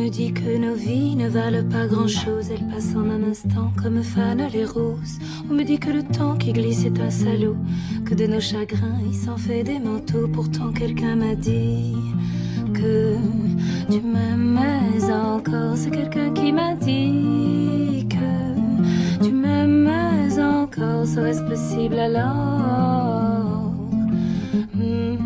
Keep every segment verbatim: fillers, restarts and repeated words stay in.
me dit que nos vies ne valent pas grand-chose, elles passent en un instant comme fanent les roses. On me dit que le temps qui glisse est un salaud, que de nos chagrins il s'en fait des manteaux. Pourtant quelqu'un m'a dit que tu m'aimais encore. C'est quelqu'un qui m'a dit que tu m'aimais encore. Serait-ce possible alors? mm-hmm.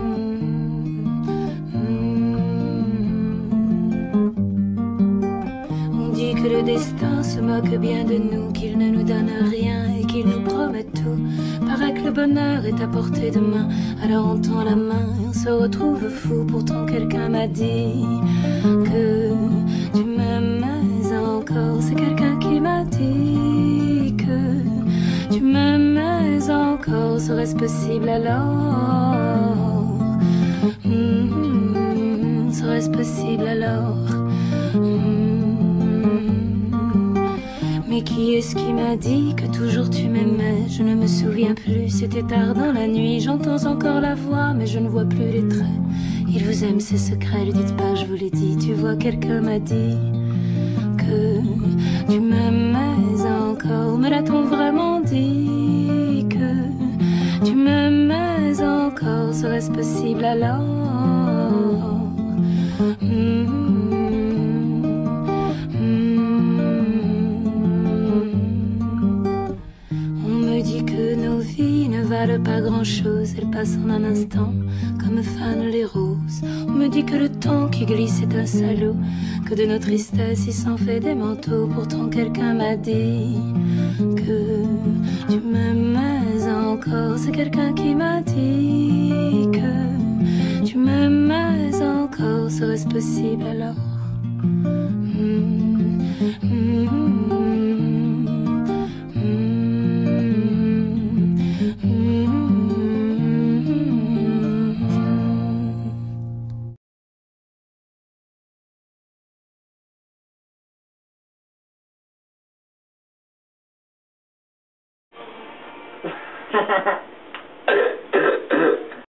Que le destin se moque bien de nous, qu'il ne nous donne rien et qu'il nous promet tout. Paraît que le bonheur est à portée de main, alors on tend la main et on se retrouve fou. Pourtant quelqu'un m'a dit que tu m'aimais encore. C'est quelqu'un qui m'a dit que tu m'aimais encore. Serait-ce possible alors? mmh, Serait-ce possible alors? mmh. Mais qui est-ce qui m'a dit que toujours tu m'aimais? Je ne me souviens plus, c'était tard dans la nuit. J'entends encore la voix, mais je ne vois plus les traits. Il vous aime, ses secrets, ne dites pas que je vous l'ai dit. Tu vois, quelqu'un m'a dit que tu m'aimais encore. Me l'a-t-on vraiment dit que tu m'aimais encore? Serait-ce possible alors? mmh. Valent pas grand-chose, elles passent en un instant comme fanent les roses. On me dit que le temps qui glisse est un salaud, que de nos tristesses il s'en fait des manteaux. Pourtant quelqu'un m'a dit que tu m'aimais encore. C'est quelqu'un qui m'a dit que tu m'aimais encore. Serait-ce possible alors? mmh, mmh, Ha ha ha.